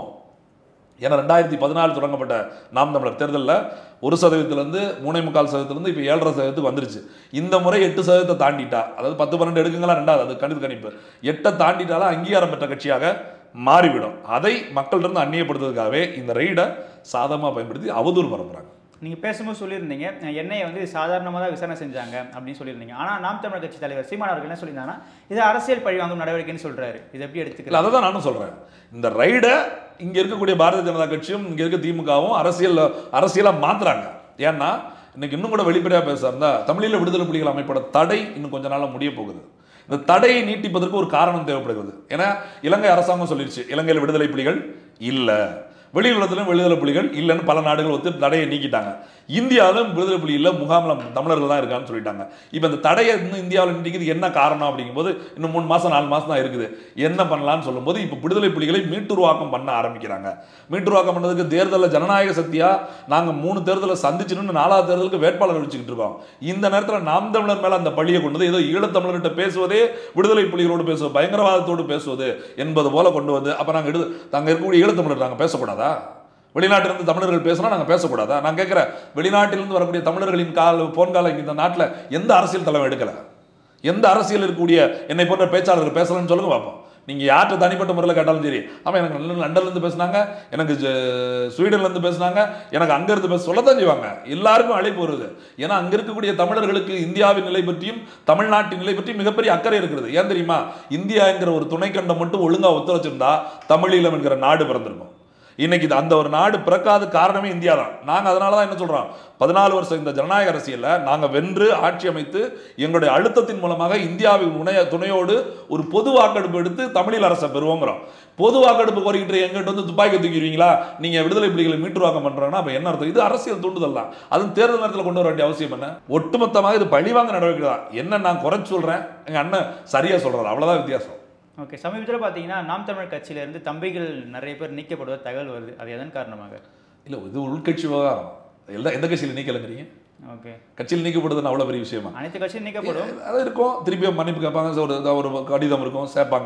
Speaker 2: ஏன்னா ரெண்டாயிரத்தி பதினாலு தொடங்கப்பட்ட நாம் தமிழர் தேர்தலில் ஒரு சதவீதத்திலேருந்து மூணே முக்கால் சதவீதத்திலேருந்து இப்போ ஏழரை சதவீதத்துக்கு வந்துருச்சு. இந்த முறை எட்டு சதவீதத்தை தாண்டிட்டா, அதாவது பத்து பன்னெண்டு எடுக்குங்களா ரெண்டாவது, அது கணித கணிப்பு எட்டை தாண்டிட்டாலும் அங்கீகாரம் பெற்ற கட்சியாக மாறிவிடும். அதை மக்களிடம் அந்நியப்படுத்துறதுக்காகவே இந்த ரெய்டை சாதகமாக பயன்படுத்தி அவதூறு பரப்புறாங்க.
Speaker 1: நீங்கள் பேசும்போது சொல்லியிருந்தீங்க என்னையை வந்து சாதாரணமாக தான் விசாரணை செஞ்சாங்க அப்படின்னு சொல்லியிருந்தீங்க. ஆனால் நாம் தமிழர் கட்சி தலைவர் சீமான் அவர்கள் என்ன சொல்லியிருந்தாங்கன்னா இது அரசியல் பழிவாங்கும் நடவடிக்கைன்னு சொல்றாரு. இது எப்படி எடுத்துக்கல?
Speaker 2: அதை தான் நானும் சொல்றேன். இந்த ரைடை இங்க இருக்கக்கூடிய பாரதிய ஜனதா கட்சியும் இங்க இருக்க திமுகவும் அரசியல் அரசியலா மாத்துறாங்க. ஏன்னா இன்னைக்கு இன்னும் கூட வெளிப்படையா பேசுறா, தமிழீழ விடுதலை புலிகள் அமைப்போட தடை இன்னும் கொஞ்ச நாள்ல முடிய போகுது. இந்த தடையை நீட்டிப்பதற்கு ஒரு காரணம் தேவைப்படுகிறது. ஏன்னா இலங்கை அரசாங்கம் சொல்லிருச்சு இலங்கையில் விடுதலை புலிகள் இல்ல, வெளியுலகத்திலும் விடுதலை புலிகள் இல்லைன்னு பல நாடுகள் ஒத்து தடையை நீக்கிட்டாங்க. இந்தியாவிலும் விடுதலை புலி இல்லை, முகாமில் தமிழர்கள் தான் இருக்கான்னு சொல்லிட்டாங்க. இப்போ இந்த தடையை இன்னும் இந்தியாவில் நீக்கிது என்ன காரணம் அப்படிங்கும்போது இன்னும் மூணு மாதம் நாலு மாதம் தான் இருக்குது, என்ன பண்ணலான்னு சொல்லும்போது இப்போ விடுதலை புலிகளை மீட்டுருவாக்கம் பண்ண ஆரம்பிக்கிறாங்க. மீட்டுருவாக்கம் பண்ணதுக்கு தேர்தலில் ஜனநாயக சக்தியா நாங்கள் மூணு தேர்தலை சந்திச்சுன்னு நாலாவது தேர்தலுக்கு வேட்பாளர் வச்சுக்கிட்டு இருக்கோம். இந்த நேரத்தில் நாம் தமிழர் மேலே அந்த பழியை கொண்டு வந்து ஏதோ ஈழத்தமிழர்கிட்ட பேசுவதே விடுதலை புலிகளோடு பேசுவது, பயங்கரவாதத்தோடு பேசுவது என்பது போல கொண்டு வந்து அப்போ நாங்கள் எடுத்து நாங்கள் இருக்கக்கூடிய ஈழத்தமிழர் நாங்கள் பேசக்கூடாதா? வெளிநாட்டிலிருந்து தமிழர்கள் பேசினா நாங்கள் பேசக்கூடாதா? நான் கேட்குறேன், வெளிநாட்டிலிருந்து வரக்கூடிய தமிழர்களின் கால போன்கால இந்த நாட்டில் எந்த அரசியல் தலைவர் எடுக்கலை? எந்த அரசியல் இருக்கக்கூடிய என்னை போன்ற பேச்சாளர்கள் பேசலன்னு சொல்லுங்க பார்ப்போம். நீங்கள் யார்கிட்ட தனிப்பட்ட முறையில் கேட்டாலும் சரி, ஆமாம் எனக்கு லண்டன்லேருந்து பேசினாங்க, எனக்கு ஸ்வீடன்லேருந்து பேசினாங்க, எனக்கு அங்கேருந்து பேச சொல்லத்தான் செய்வாங்க. எல்லாருக்கும் அழைப்பு வருது. ஏன்னா அங்கே இருக்கக்கூடிய தமிழர்களுக்கு இந்தியாவின் நிலை பற்றியும் தமிழ்நாட்டின் நிலை பற்றியும் மிகப்பெரிய அக்கறை இருக்கிறது. ஏன் தெரியுமா? இந்தியா என்கிற ஒரு துணைக்கண்டம் மட்டும் ஒழுங்காக ஒத்துழைச்சிருந்தா தமிழீழம் என்கிற நாடு பிறந்திருக்கும். இன்னைக்கு அந்த ஒரு நாடு பிறக்காத காரணமே இந்தியா தான். நாங்கள் அதனால தான் என்ன சொல்கிறோம், பதினாலு வருஷம் இந்த ஜனநாயக அரசியலில் நாங்கள் வென்று ஆட்சி அமைத்து எங்களுடைய அழுத்தத்தின் மூலமாக இந்தியாவின் துணைய துணையோடு ஒரு பொது வாக்கெடுப்பு எடுத்து தமிழில் அரசை பெறுவோங்கிறோம். பொது வாக்கெடுப்பு கோரிக்கிட்டு எங்கிட்ட வந்து துப்பாக்கி தூக்கிடுவீங்களா, நீங்கள் விடுதலை புலிகளை மீட்டுருவாக்கம் பண்ணுறாங்கன்னா அப்போ என்ன அர்த்தம்? இது அரசியல் தூண்டுதல் தான். அதுவும் தேர்தல் நேரத்தில் கொண்டு வர வேண்டிய அவசியம் என்ன? ஒட்டுமொத்தமாக இது பழிவாங்க நடவடிக்கை தான். என்ன நான் குறைச்சி சொல்கிறேன், எங்கள் அண்ணன் சரியாக சொல்கிறார், அவ்வளோதான் வித்தியாசம்.
Speaker 1: ஓகே, சமீபத்தில் பார்த்தீங்கன்னா நாம் தமிழர் கட்சியிலேருந்து தம்பிகள் நிறைய பேர் நீக்கப்படுவது தகவல் வருது. அது எதன் காரணமாக? இல்லை, இது உள்கட்சி விவகாரம். எல்லாம் எந்த கட்சியில் நீக்கலைங்கிறீங்க? ஓகே, கட்சியில் நீக்கப்படுதுன்னு அவ்வளோ பெரிய விஷயமா? அனைத்து கட்சியும் நீக்கப்படும். அது இருக்கும், திருப்பியும் மன்னிப்பு கேட்பாங்க, ஒரு ஒரு கடிதம் இருக்கும், சேர்ப்பாங்க.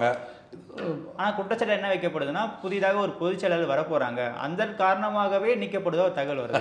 Speaker 1: ஆனால் குற்றச்சாட்டு என்ன வைக்கப்படுதுன்னா புதிதாக ஒரு பொதுச் செயலாளர் வரப்போகிறாங்க, அந்த காரணமாகவே நீக்கப்படுதோ தகவல் வருது.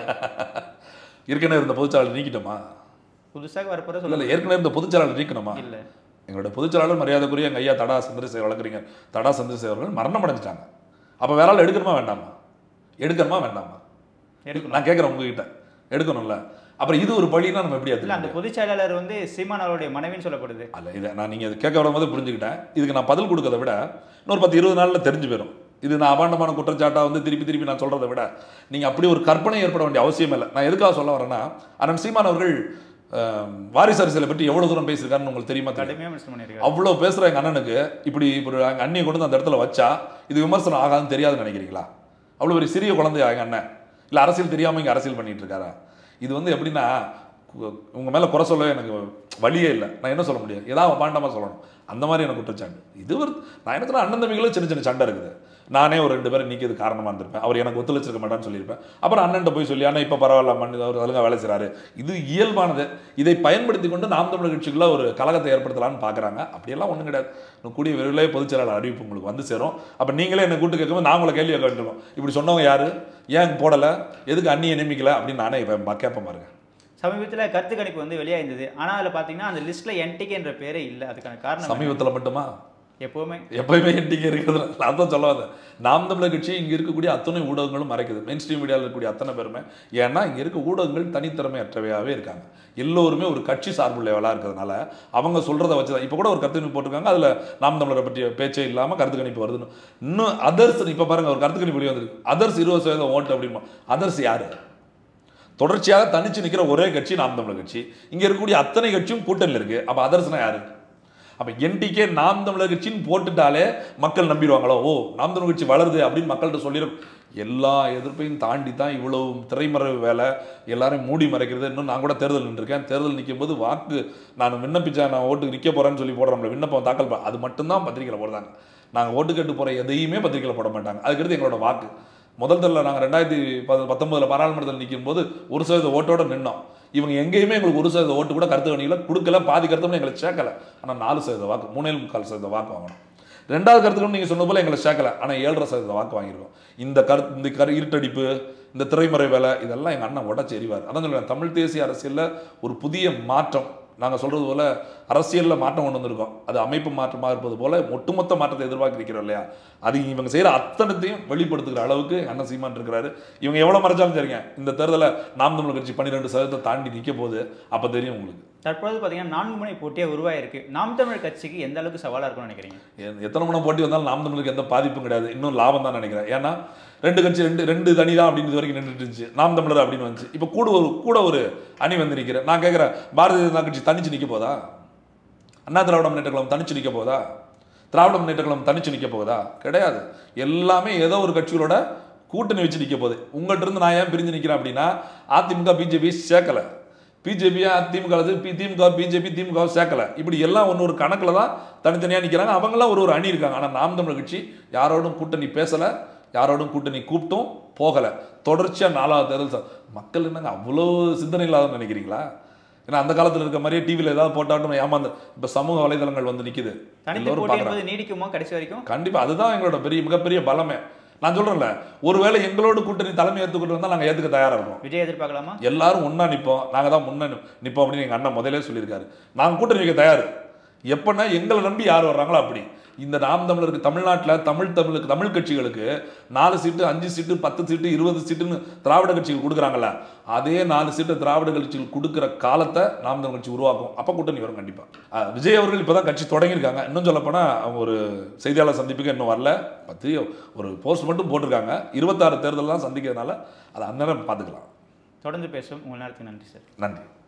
Speaker 2: ஏற்கனவே இருந்த பொதுச்செயலாளர் நீக்கிட்டோமா? புதுசாக வரப்போகிற சொல்லலை, ஏற்கனவே இருந்த பொதுச்செயலாளர் நீக்கணுமா? இல்லை, எங்களோட பொதுச்செயலாளர் மரியாதைக்குரிய எங்கள் ஐயா தடா சந்திரசேகர் வழக்கறிஞர் தடா சந்திரசேகர் அவர்கள் மரணம் அடைஞ்சிட்டாங்க. அப்போ வேற ஆள் எடுக்கணுமா வேண்டாமா? எடுக்கணுமா வேண்டாமா? எடுக்கணும். நான் கேட்குறேன் உங்ககிட்ட, எடுக்கணும்ல. அப்புறம் இது ஒரு பழினா நம்ம எப்படி? அது அந்த பொதுச் செயலாளர் வந்து சீமான் அவருடைய மனைவின்னு சொல்லப்படுது. அல்ல, இதை நான் நீங்கள் அது கேட்க வரும்போது புரிஞ்சுக்கிட்டேன். இதுக்கு நான் பதில் கொடுக்கறத விட இன்னொரு பத்து இருபது நாளில் தெரிஞ்சு போயிடும். இது நான் அபாண்டமான குற்றச்சாட்டாக வந்து திருப்பி திருப்பி நான் சொல்கிறத விட நீங்கள் அப்படி ஒரு கற்பனை ஏற்பட வேண்டிய அவசியம் இல்லை. நான் எதுக்காக சொல்ல வரேன்னா, அண்ணன் சீமான் அவர்கள் வாரிசு அரசியலை பற்றி எவ்வளவு தூரம் பேசியிருக்காருன்னு உங்களுக்கு தெரியுமா? அவ்வளோ பேசுகிற எங்கள் அண்ணனுக்கு இப்படி இப்படி எங்கள் அண்ணியை கொண்டு வந்து அந்த இடத்துல வச்சா இது விமர்சனம் ஆகாதுன்னு தெரியாதுன்னு நினைக்கிறீங்களா? அவ்வளோ ஒரு சிறிய குழந்தையா எங்கள் அண்ணன்? இல்லை அரசியல் தெரியாமல் இங்கே அரசியல் பண்ணிட்டு இருக்காரா? இது வந்து எப்படின்னா, உங்கள் மேலே குறை சொல்லவே எனக்கு வழியே இல்லை. நான் என்ன சொல்ல முடியும்? ஏதாவது பாண்டமாக சொல்லணும், அந்த மாதிரி எனக்கு குற்றச்சாட்டு. இது ஒரு நான் என்ன சொன்னால், அண்ணன் தம்பிகளும் சின்ன சின்ன சண்டை இருக்குது. நானே ஒரு ரெண்டு பேரும் நீக்கியது காரணமாக இருந்திருப்பேன், அவர் எனக்கு ஒத்துழைச்சிருக்க மாட்டான்னு சொல்லியிருப்பேன். அப்புறம் அண்ணன்ட்ட போய் சொல்லி, அண்ணன் இப்போ பரவாயில்ல, மண் அவர் ஒழுங்காக வேலை செய்கிறாரு. இது இயல்பானது. இதை பயன்படுத்தி கொண்டு நாம் தமிழர் கட்சிக்குள்ள ஒரு கழகத்தை ஏற்படுத்தலான்னு பார்க்குறாங்க. அப்படியெல்லாம் ஒன்றும் கிடையாது. இன்னும் கூடிய விரைவிலே பொதுச்செயலாளர் அறிவிப்பு உங்களுக்கு வந்து சேரும். அப்போ நீங்களே என்னை கூட்டு கேட்கும்போது நான் உங்களை கேள்வி கேட்க வேண்டியிருக்கோம், இப்படி சொன்னவங்க யார், ஏன் போடலை, எதுக்கு அண்ணியை நியமிக்கலை அப்படின்னு நானே இப்போ கேட்பேன் பாருங்க. சமீபத்தில் கருத்து கணிப்பு வந்து வெளியாயிருந்தது. ஆனால் அதில் பார்த்தீங்கன்னா அந்த லிஸ்ட்டில் என்டிகே என்ற பேரே இல்லை. அதுக்கான காரணம் சமீபத்தில் மட்டுமா?
Speaker 1: எப்பவுமே
Speaker 2: எப்பயுமே என்டிகே இருக்கிறது நான் தான் சொல்ல வந்தேன். நாம் தமிழர் கட்சி இங்க இருக்கக்கூடிய அத்தனை ஊடகங்களும் மறைக்குது. மெயின் ஸ்ட்ரீம் மீடியாவில் இருக்கக்கூடிய அத்தனை பேருமே. ஏன்னா இங்க இருக்க ஊடகங்கள் தனித்திறமை அற்றவையாவே இருக்காங்க. எல்லோருமே ஒரு கட்சி சார்பு லெவலாக இருக்கிறதுனால அவங்க சொல்றதை வச்சுதான். இப்போ கூட ஒரு கருத்து கணிப்பு போட்டிருக்காங்க, அதுல நாம் தமிழரை பற்றிய பேச்சே இல்லாம கருத்து கணிப்பு வருதுன்னு. இன்னும் அதர்ஸ் இப்ப பாருங்க ஒரு கருத்து கணிப்பு வெளியே வந்திருக்கு. அதர்ஸ் இருபது சதவீதம் ஓட்டு அப்படிமா. அதர்ஸ் யாரு? தொடர்ச்சியாக தனிச்சு நிற்கிற ஒரே கட்சி நாம் தமிழர் கட்சி. இங்க இருக்கக்கூடிய அத்தனை கட்சியும் கூட்டணியில் இருக்கு. அப்ப அதர்ஸ்னா யாரு? அப்ப என்டிகே நாம் தமிழர் கட்சின்னு போட்டுட்டாலே மக்கள் நம்பிடுவாங்களோ, ஓ நாம் தமிழர் கட்சி வளருது அப்படின்னு மக்கள்கிட்ட சொல்லிடும். எல்லா எதிர்ப்பையும் தாண்டி தான் இவ்வளவு திரைமறைவு வேலை, எல்லாரையும் மூடி மறைக்கிறது. இன்னும் நான் கூட தேர்தல் நின்றுருக்கேன். தேர்தல் நிற்கும் போது வாக்கு நான் விண்ணப்பிச்சா நான் ஓட்டுக்கு நிற்க போறேன்னு சொல்லி போடுறோம்ல, விண்ணப்பம் தாக்கல் பண்ண அது மட்டும்தான் பத்திரிகையில் போடுறாங்க. நாங்கள் ஓட்டு கேட்டு போற எதையுமே பத்திரிகையில் போட மாட்டாங்க. அதுக்கடுத்து எங்களோட வாக்கு முதல் தடவை நாங்கள் ரெண்டாயிரத்தி பத்தொன்பதுல பாராளுமன்றத்தில் நிற்கும் போது ஒரு சதவீத ஓட்டோட நின்னோம். இவங்க எங்கேயுமே எங்களுக்கு ஒரு சதவீத ஓட்டு கூட கருத்து கணிகளை கொடுக்கல, பாதி கருத்து எங்களை சேர்க்கல. ஆனால் நாலு சதவீத வாக்கு, மூணே முக்கால் சதவீத வாக்கு வாங்கணும். ரெண்டாவது கருத்துக்கு நீங்க சொன்ன போல எங்களை சேர்க்கல, ஆனால் ஏழரை சதவீத வாக்கு வாங்கியிருக்கோம். இந்த கருத்து இந்த கரு இருட்டடிப்பு இந்த திரைமறை வேலை இதெல்லாம் எங்கள் அண்ணன் உடச்சி எறிவார். அதான் சொல்லுவேன், தமிழ் தேசிய அரசியலில் ஒரு புதிய மாற்றம் நாங்கள் சொல்றது போல அரசியலில் மாற்றம் கொண்டு வந்திருக்கோம். அது அமைப்பு மாற்றமாக இருப்பது போல ஒட்டுமொத்த மாற்றத்தை எதிர்பார்க்க இருக்கிறோம் இல்லையா? அது இவங்க செய்கிற அத்தனத்தையும் வெளிப்படுத்துகிற அளவுக்கு அண்ணன் சீமான் இருக்கிறாரு. இவங்க எவ்வளோ மறைச்சாலும் சரிங்க, இந்த தேர்தலில் நாம் தமிழர் கட்சி பன்னிரெண்டு சதவீதத்தை தாண்டி நிற்க போகுது. அப்போ தெரியும் உங்களுக்கு.
Speaker 1: தற்போது பார்த்தீங்கன்னா நான்கு முனை போட்டியாக உருவாயிருக்கு. நாம் தமிழர் கட்சிக்கு எந்த அளவுக்கு சவாலாக இருக்கும்னு நினைக்கிறீங்க?
Speaker 2: எத்தனை முனை போட்டி வந்தாலும் நாம் தமிழருக்கு எந்த பாதிப்பும் கிடையாது, இன்னும் லாபம் தான் நினைக்கிறேன். ஏன்னா ரெண்டு கட்சி ரெண்டு ரெண்டு தனி தான் அப்படின்னு இது வரைக்கும் நின்றுட்டு இருந்துச்சு. நாம் தமிழர் அப்படின்னு வந்துச்சு. இப்போ கூட ஒரு கூட ஒரு அணி வந்து நிற்கிறேன். நான் கேட்குறேன், பாரதிய ஜனதா கட்சி தனிச்சு நிற்க போதா? அண்ணா திராவிட முன்னேற்ற கழகம் தனிச்சு நிற்க போதா? திராவிட முன்னேற்ற கழகம் தனிச்சு நிற்க போகுதா? கிடையாது. எல்லாமே ஏதோ ஒரு கட்சிகளோட கூட்டணி வச்சு நிற்க போகுது. உங்கள்கிட்ட இருந்து நான் ஏன் பிரிஞ்சு நிற்கிறேன் அப்படின்னா, அதிமுக பிஜேபி சேர்க்கல, பிஜேபியா திமுக திமுக பிஜேபி திமுக சேர்க்கல, இப்படி எல்லாம் ஒன்று ஒரு கணக்கில் தான் தனித்தனியாக நிற்கிறாங்க. அவங்களாம் ஒரு ஒரு அணி இருக்காங்க. ஆனால் நாம் தமிழர் கட்சி யாரோடும் கூட்டணி பேசலை, யாரோடும் கூட்டணி கூப்பிட்டும் போகலை. தொடர்ச்சியாக நாலாவது தேர்தல் மக்கள் என்னங்க அவ்வளோ சிந்தனை இல்லாதன்னு நினைக்கிறீங்களா? ஏன்னா அந்த காலத்தில் இருக்க மாதிரியே டிவியில் ஏதாவது போட்டாட்டும் ஏமாந்து இப்போ சமூக வலைதளங்கள் வந்து நிற்குது.
Speaker 1: நீடிக்குமா கடைசி வரைக்கும்?
Speaker 2: கண்டிப்பா அதுதான் எங்களோட பெரிய மிகப்பெரிய பலமே. நான் சொல்றேன்ல, ஒருவேளை எங்களோட கூட்டணி தலைமை ஏற்றுக்கிட்டு இருந்தால் நாங்கள் ஏற்றுக்க தயாராக இருக்கோம்.
Speaker 1: விஜய் எதிர்பார்க்கலாமா?
Speaker 2: எல்லாரும் ஒன்னா நிற்போம், நாங்கள் தான் முன்ன நிற்போம் அப்படின்னு எங்கள் அண்ணன் முதலே சொல்லியிருக்காரு. நாங்கள் கூட்டணி வைக்க தயார். எப்பன்னா எங்களை நம்பி யார் வர்றாங்களோ அப்படி. இந்த நாம் தமிழருக்கு தமிழ்நாட்டில் தமிழ் தமிழுக்கு தமிழ் கட்சிகளுக்கு நாலு சீட்டு அஞ்சு சீட்டு பத்து சீட்டு இருபது சீட்டுன்னு திராவிட கட்சிகள் கொடுக்குறாங்கல்ல, அதே நாலு சீட்டு திராவிட கட்சிகள் கொடுக்குற காலத்தை நாம் தமிழ் கட்சி உருவாக்கும். அப்போ கூட்டணி வரும் கண்டிப்பாக. விஜய் அவர்கள் இப்போ தான் கட்சி தொடங்கியிருக்காங்க. இன்னும் சொல்லப்போனால் அவங்க ஒரு செய்தியாளர் சந்திப்புக்கு இன்னும் வரல, பற்றி ஒரு போஸ்ட் மட்டும் போட்டிருக்காங்க. இருபத்தாறு தேர்தல் தான் சந்திக்கிறதுனால அதை அந்நேரம் பார்த்துக்கலாம்.
Speaker 1: தொடர்ந்து பேசும். உங்கள் நேரத்துக்கு நன்றி சார்.
Speaker 2: நன்றி.